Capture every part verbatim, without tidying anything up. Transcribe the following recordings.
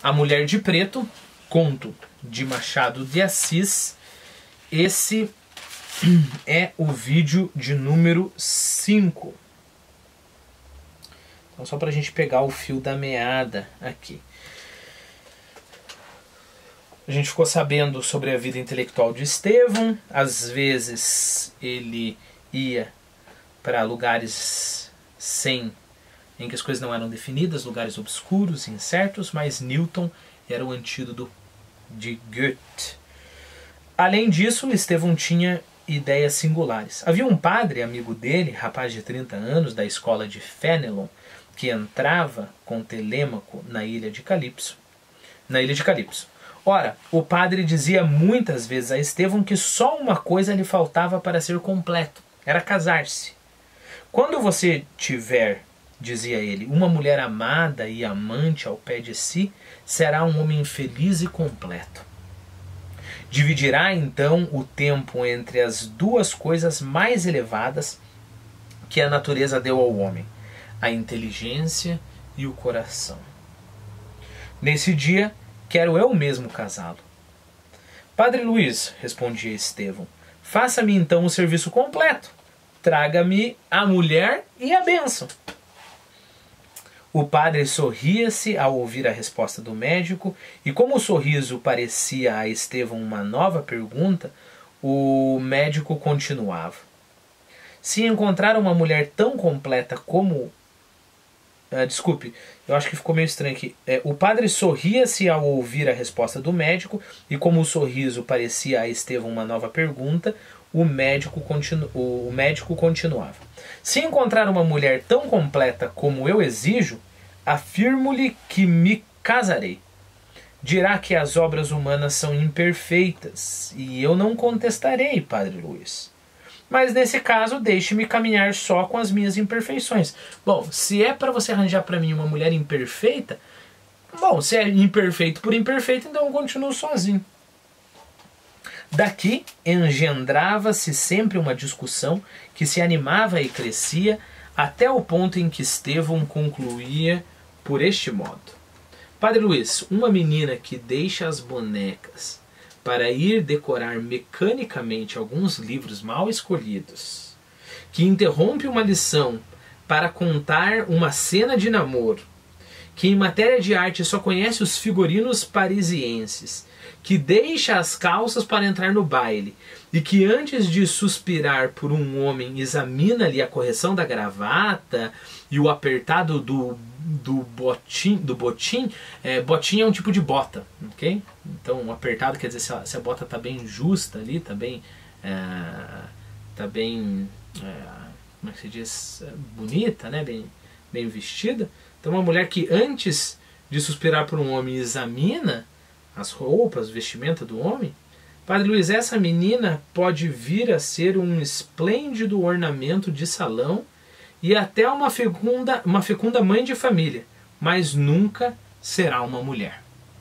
A Mulher de Preto, conto de Machado de Assis. Esse é o vídeo de número cinco. Então, só para a gente pegar o fio da meada aqui. A gente ficou sabendo sobre a vida intelectual de Estevão. Às vezes ele ia para lugares sem, em que as coisas não eram definidas, lugares obscuros, incertos, mas Newton era o antídoto de Goethe. Além disso, Estevão tinha ideias singulares. Havia um padre, amigo dele, rapaz de trinta anos, da escola de Fénelon, que entrava com Telêmaco na ilha de Calipso. Na ilha de Calipso. Ora, o padre dizia muitas vezes a Estevão que só uma coisa lhe faltava para ser completo. Era casar-se. Quando você tiver, dizia ele, uma mulher amada e amante ao pé de si, será um homem feliz e completo. Dividirá então o tempo entre as duas coisas mais elevadas que a natureza deu ao homem, a inteligência e o coração. Nesse dia, quero eu mesmo casá-lo. Padre Luiz, respondia Estevão, faça-me então o serviço completo. Traga-me a mulher e a bênção. O padre sorria-se ao ouvir a resposta do médico, e como o sorriso parecia a Estevão uma nova pergunta, o médico continuava. Se encontrar uma mulher tão completa como... Ah, desculpe, eu acho que ficou meio estranho aqui. É, o padre sorria-se ao ouvir a resposta do médico, e como o sorriso parecia a Estevão uma nova pergunta, o médico, continu... o médico continuava. Se encontrar uma mulher tão completa como eu exijo, afirmo-lhe que me casarei. Dirá que as obras humanas são imperfeitas, e eu não contestarei, Padre Luiz. Mas nesse caso, deixe-me caminhar só com as minhas imperfeições. Bom, se é para você arranjar para mim uma mulher imperfeita, bom, se é imperfeito por imperfeito, então eu continuo sozinho. Daqui engendrava-se sempre uma discussão que se animava e crescia até o ponto em que Estevão concluía por este modo. Padre Luiz, uma menina que deixa as bonecas para ir decorar mecanicamente alguns livros mal escolhidos, que interrompe uma lição para contar uma cena de namoro, que em matéria de arte só conhece os figurinos parisienses, que deixa as calças para entrar no baile, e que antes de suspirar por um homem examina-lhe a correção da gravata e o apertado do, do botim, do botim, é, botim é um tipo de bota, ok? Então um apertado quer dizer se a, se a bota está bem justa ali, está bem, é, tá bem é, como é que se diz, bonita, né? bem, bem vestida. Então uma mulher que antes de suspirar por um homem examina as roupas, vestimenta do homem. Padre Luiz, essa menina pode vir a ser um esplêndido ornamento de salão e até uma fecunda, uma fecunda mãe de família, mas nunca será uma mulher.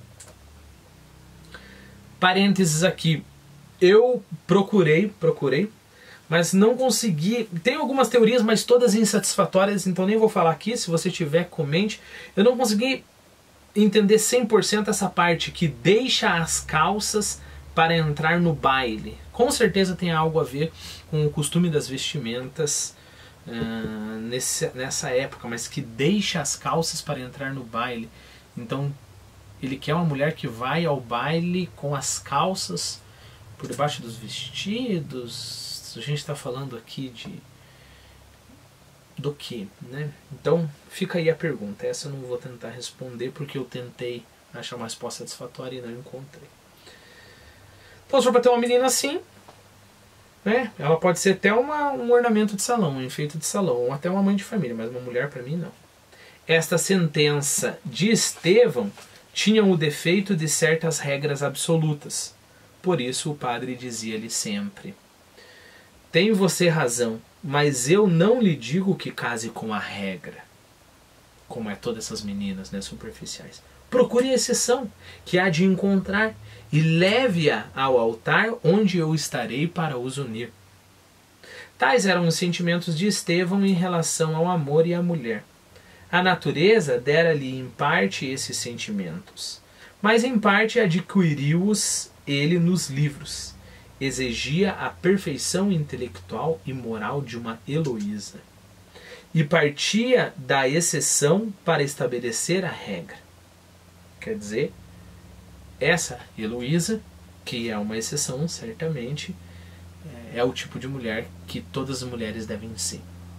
Parênteses aqui, eu procurei, procurei, mas não consegui. Tem algumas teorias, mas todas insatisfatórias, então nem vou falar aqui. Se você tiver, comente. Eu não consegui entender cem por cento essa parte que deixa as calças para entrar no baile. Com certeza tem algo a ver com o costume das vestimentas uh, nesse, nessa época, mas que deixa as calças para entrar no baile. Então ele quer uma mulher que vai ao baile com as calças por debaixo dos vestidos. A gente está falando aqui de do que, né? Então fica aí a pergunta. Essa eu não vou tentar responder porque eu tentei achar uma resposta satisfatória e não encontrei. Então, se for para ter uma menina assim, né? Ela pode ser até uma, um ornamento de salão, um enfeite de salão, ou até uma mãe de família, mas uma mulher para mim não. Esta sentença de Estevão tinha o defeito de certas regras absolutas. Por isso o padre dizia-lhe sempre: tem você razão, mas eu não lhe digo que case com a regra, como é todas essas meninas, né, superficiais. Procure a exceção que há de encontrar e leve-a ao altar onde eu estarei para os unir. Tais eram os sentimentos de Estevão em relação ao amor e à mulher. A natureza dera-lhe em parte esses sentimentos. mas em parte adquiriu-os ele nos livros. Exigia a perfeição intelectual e moral de uma Heloísa, e partia da exceção para estabelecer a regra. Quer dizer, essa Heloísa, que é uma exceção, certamente, é o tipo de mulher que todas as mulheres devem ser.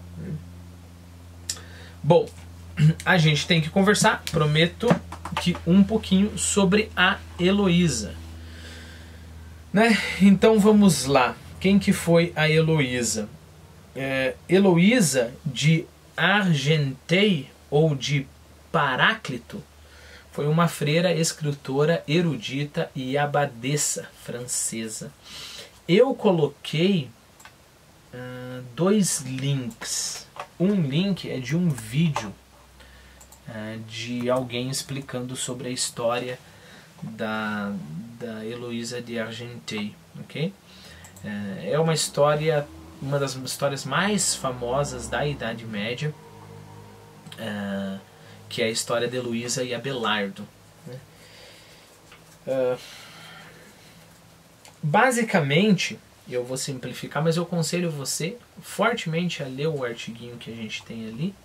Bom, a gente tem que conversar, prometo, que um pouquinho sobre a Heloísa. Né? Então vamos lá. Quem que foi a Heloísa? É, Heloísa de Argenteuil ou de Paráclito foi uma freira, escritora, erudita e abadesa francesa. Eu coloquei uh, dois links. Um link é de um vídeo uh, de alguém explicando sobre a história da, da Heloísa de Argenteuil, ok? Uh, é uma história, uma das histórias mais famosas da Idade Média, uh, que é a história de Heloísa e Abelardo. Né? Uh, basicamente, eu vou simplificar, mas eu aconselho você fortemente a ler o artiguinho que a gente tem ali.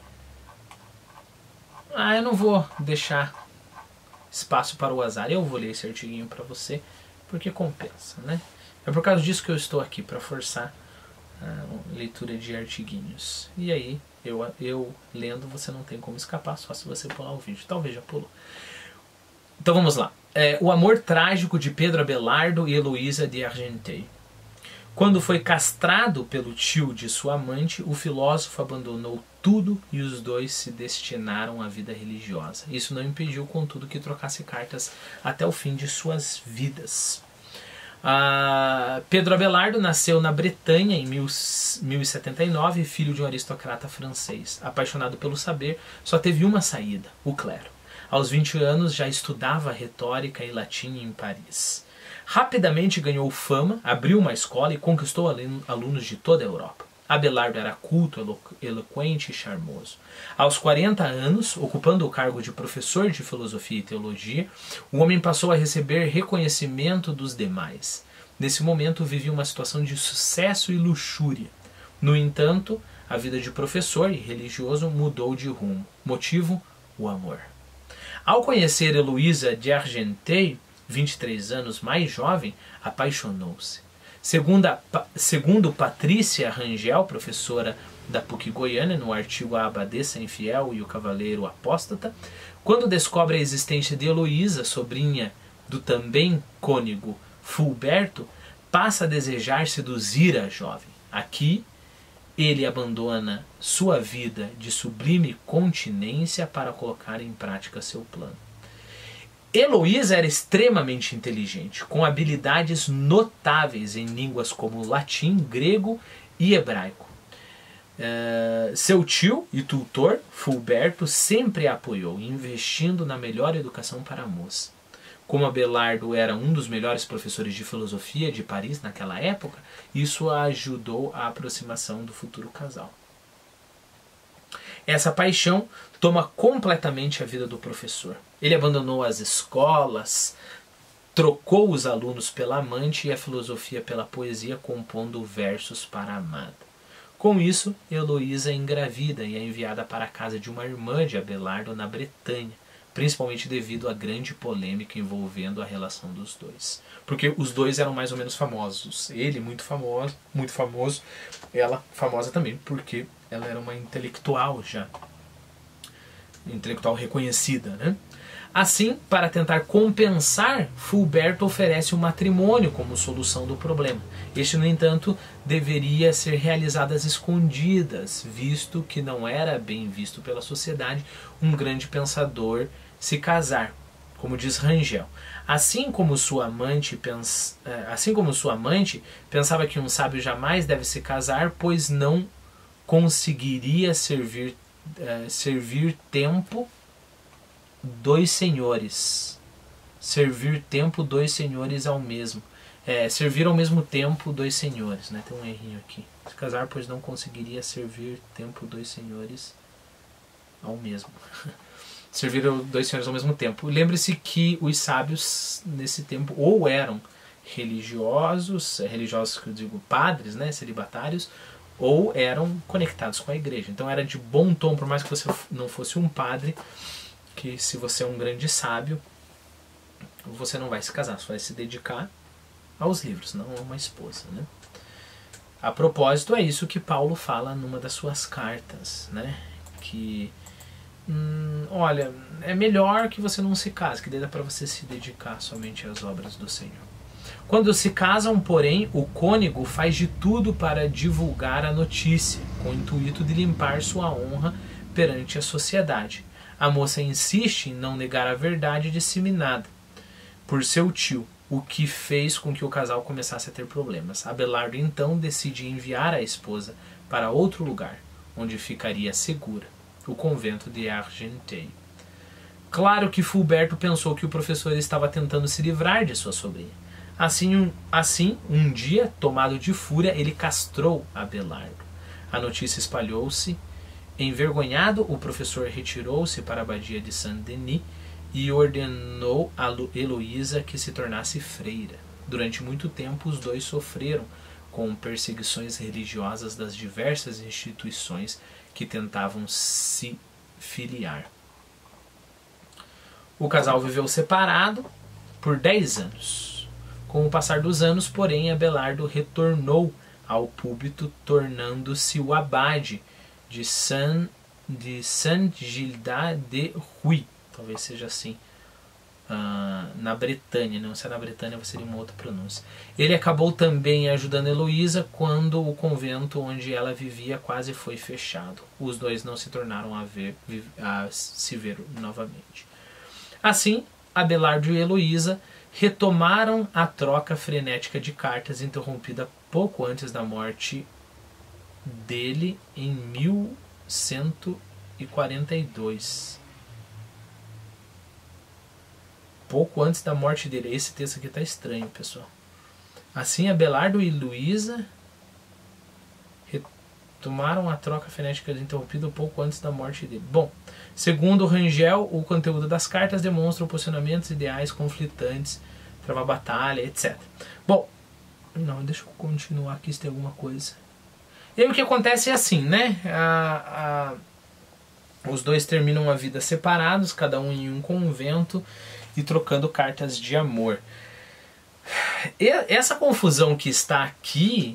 Ah, eu não vou deixar espaço para o azar. Eu vou ler esse artiguinho para você, porque compensa, né? É por causa disso que eu estou aqui, para forçar a leitura de artiguinhos. E aí, eu, eu lendo, você não tem como escapar, só se você pular o vídeo. Talvez já pulou. Então vamos lá. É, o amor trágico de Pedro Abelardo e Heloísa de Argenteuil. Quando foi castrado pelo tio de sua amante, o filósofo abandonou tudo e os dois se destinaram à vida religiosa. Isso não impediu, contudo, que trocasse cartas até o fim de suas vidas. Ah, Pedro Abelardo nasceu na Bretanha em mil e setenta e nove, filho de um aristocrata francês. Apaixonado pelo saber, só teve uma saída, o clero. Aos vinte anos já estudava retórica e latim em Paris. Rapidamente ganhou fama, abriu uma escola e conquistou alunos de toda a Europa. Abelardo era culto, elo eloquente e charmoso. Aos quarenta anos, ocupando o cargo de professor de filosofia e teologia, o homem passou a receber reconhecimento dos demais. Nesse momento vivia uma situação de sucesso e luxúria. No entanto, a vida de professor e religioso mudou de rumo. Motivo? O amor. Ao conhecer Heloísa de Argenteuil, vinte e três anos mais jovem, apaixonou-se. Segundo, a, segundo Patrícia Rangel, professora da P U C Goiânia, no artigo A Abadesa Infiel e o Cavaleiro Apóstata, quando descobre a existência de Heloísa, sobrinha do também cônego Fulberto, passa a desejar seduzir a jovem. Aqui, ele abandona sua vida de sublime continência para colocar em prática seu plano. Heloísa era extremamente inteligente, com habilidades notáveis em línguas como latim, grego e hebraico. Uh, seu tio e tutor, Fulberto, sempre a apoiou, investindo na melhor educação para a moça. Como Abelardo era um dos melhores professores de filosofia de Paris naquela época, isso a ajudou à aproximação do futuro casal. Essa paixão toma completamente a vida do professor. Ele abandonou as escolas, trocou os alunos pela amante e a filosofia pela poesia, compondo versos para a amada. Com isso, Heloísa engravida e é enviada para a casa de uma irmã de Abelardo na Bretanha, principalmente devido à grande polêmica envolvendo a relação dos dois. Porque os dois eram mais ou menos famosos. Ele muito famoso, muito famoso, ela famosa também, porque ela era uma intelectual já. Intelectual reconhecida, né? Assim, para tentar compensar, Fulberto oferece o matrimônio como solução do problema. Este, no entanto, deveria ser realizado às escondidas, visto que não era bem visto pela sociedade um grande pensador se casar, como diz Rangel. Assim como sua amante, pens... assim como sua amante pensava que um sábio jamais deve se casar, pois não conseguiria servir, uh, servir tempo dois senhores. Servir tempo dois senhores ao mesmo. É, servir ao mesmo tempo dois senhores. Né? Tem um errinho aqui. Se casar, pois não conseguiria servir tempo dois senhores ao mesmo. servir dois senhores ao mesmo tempo. Lembre-se que os sábios nesse tempo ou eram religiosos, religiosos que eu digo padres, né, celibatários, ou eram conectados com a igreja. Então era de bom tom, por mais que você não fosse um padre, que se você é um grande sábio, você não vai se casar, você vai se dedicar aos livros, não a uma esposa, né? A propósito, é isso que Paulo fala numa das suas cartas, né? Que, hum, olha, é melhor que você não se case, que dê para você se dedicar somente às obras do Senhor. Quando se casam, porém, o cônego faz de tudo para divulgar a notícia, com o intuito de limpar sua honra perante a sociedade. A moça insiste em não negar a verdade disseminada por seu tio, o que fez com que o casal começasse a ter problemas. Abelardo então decide enviar a esposa para outro lugar, onde ficaria segura, o convento de Argenteuil. Claro que Fulberto pensou que o professor estava tentando se livrar de sua sobrinha. Assim um, assim, um dia, tomado de fúria, ele castrou Abelardo. A notícia espalhou-se. Envergonhado, o professor retirou-se para a abadia de Saint-Denis e ordenou a Heloísa que se tornasse freira. Durante muito tempo, os dois sofreram com perseguições religiosas das diversas instituições que tentavam se filiar. O casal viveu separado por dez anos. Com o passar dos anos, porém, Abelardo retornou ao púlpito, tornando-se o abade de Saint, de Saint-Gildas de Rui. Talvez seja assim, uh, na Bretanha, não se é na Bretanha, seria uma outra pronúncia. Ele acabou também ajudando Heloísa quando o convento onde ela vivia quase foi fechado. Os dois não se tornaram a, ver, a se ver novamente. Assim, Abelardo e Heloísa retomaram a troca frenética de cartas, interrompida pouco antes da morte dele em mil cento e quarenta e dois. Pouco antes da morte dele. Esse texto aqui está estranho, pessoal. Assim, Abelardo e Heloísa retomaram a troca frenética interrompida pouco antes da morte dele. Bom, segundo Rangel, o conteúdo das cartas demonstra posicionamentos ideais conflitantes, travar batalha, etcétera. Bom, não, deixa eu continuar aqui se tem alguma coisa. E aí o que acontece é assim, né? A, a, os dois terminam a vida separados, cada um em um convento, e trocando cartas de amor. E essa confusão que está aqui,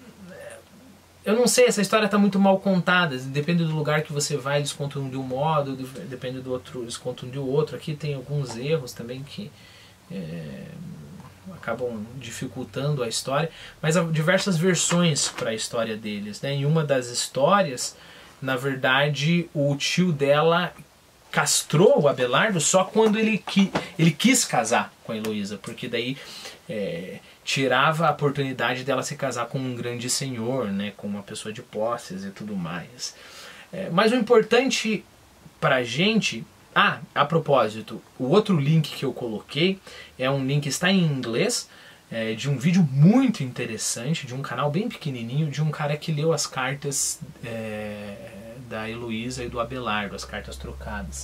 eu não sei, essa história está muito mal contada. Depende do lugar que você vai, eles contam de um modo, depende do outro, eles contam de outro. Aqui tem alguns erros também que é, acabam dificultando a história, mas há diversas versões para a história deles, né? Em uma das histórias, na verdade, o tio dela castrou o Abelardo só quando ele, qui, ele quis casar com a Heloísa, porque daí é, tirava a oportunidade dela se casar com um grande senhor, né, com uma pessoa de posses e tudo mais. É, mas o importante pra gente... Ah, a propósito, o outro link que eu coloquei é um link que está em inglês, é, de um vídeo muito interessante, de um canal bem pequenininho, de um cara que leu as cartas é, da Heloísa e do Abelardo, as cartas trocadas.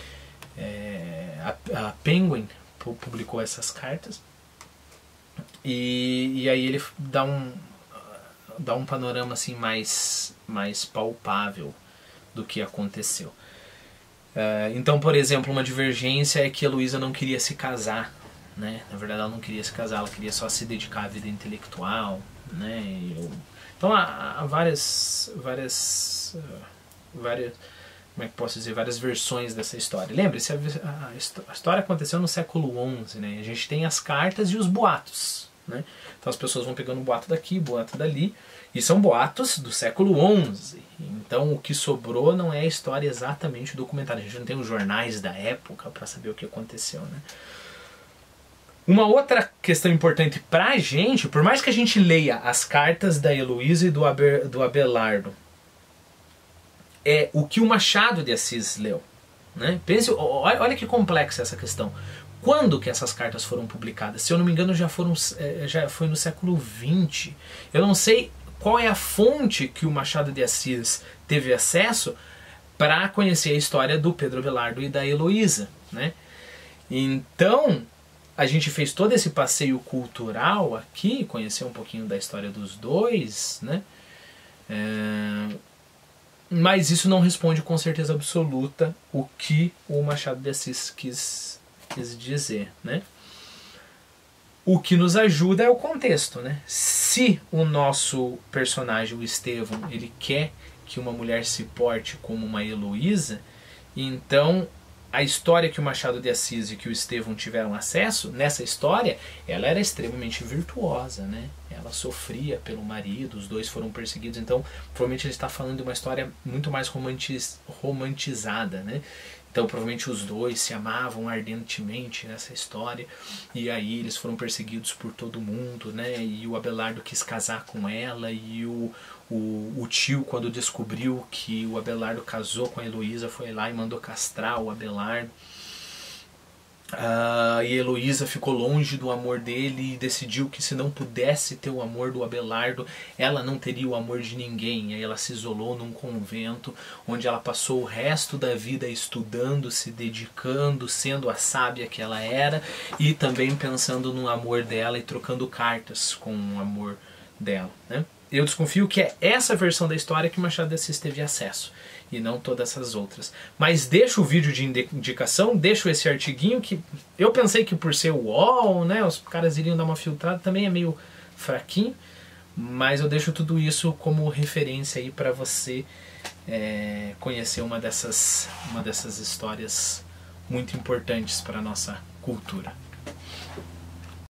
É, a, a Penguin publicou essas cartas e, e aí ele dá um, dá um panorama assim mais, mais palpável do que aconteceu. Uh, então, por exemplo, uma divergência é que a Heloísa não queria se casar, né? Na verdade, ela não queria se casar, ela queria só se dedicar à vida intelectual, né? E eu... Então, há, há várias, várias, uh, várias, como é que posso dizer, várias versões dessa história. Lembre-se, a, a, a história aconteceu no século onze, né? A gente tem as cartas e os boatos, né? Então, as pessoas vão pegando um boato daqui, boato dali, e são boatos do século onze. Então o que sobrou não é a história exatamente documentada. A gente não tem os jornais da época para saber o que aconteceu, né? Uma outra questão importante pra gente, por mais que a gente leia as cartas da Heloísa e do, Aber, do Abelardo, é o que o Machado de Assis leu, né? Pense, olha, olha que complexa essa questão. Quando que essas cartas foram publicadas? Se eu não me engano, já, foram, já foi no século vinte. Eu não sei qual é a fonte que o Machado de Assis teve acesso para conhecer a história do Pedro Abelardo e da Heloísa, né? Então, a gente fez todo esse passeio cultural aqui, conhecer um pouquinho da história dos dois, né? É... Mas isso não responde com certeza absoluta o que o Machado de Assis quis, quis dizer, né? O que nos ajuda é o contexto, né? Se o nosso personagem, o Estevão, ele quer que uma mulher se porte como uma Heloísa, então a história que o Machado de Assis e que o Estevão tiveram acesso, nessa história, ela era extremamente virtuosa, né? Ela sofria pelo marido, os dois foram perseguidos, então provavelmente ele está falando de uma história muito mais romantiz, romantizada, né? Então provavelmente os dois se amavam ardentemente nessa história, e aí eles foram perseguidos por todo mundo, né? E o Abelardo quis casar com ela, e o, o, o tio, quando descobriu que o Abelardo casou com a Heloísa, foi lá e mandou castrar o Abelardo. Uh, e Heloísa ficou longe do amor dele e decidiu que se não pudesse ter o amor do Abelardo, ela não teria o amor de ninguém. E aí ela se isolou num convento, onde ela passou o resto da vida estudando, se dedicando, sendo a sábia que ela era, e também pensando no amor dela e trocando cartas com o amor dela, né? Eu desconfio que é essa versão da história que Machado de Assis teve acesso, e não todas essas outras. Mas deixo o vídeo de indicação, deixo esse artiguinho que eu pensei que por ser o U O L, né, os caras iriam dar uma filtrada, também é meio fraquinho, mas eu deixo tudo isso como referência aí para você é, conhecer uma dessas, uma dessas histórias muito importantes para a nossa cultura.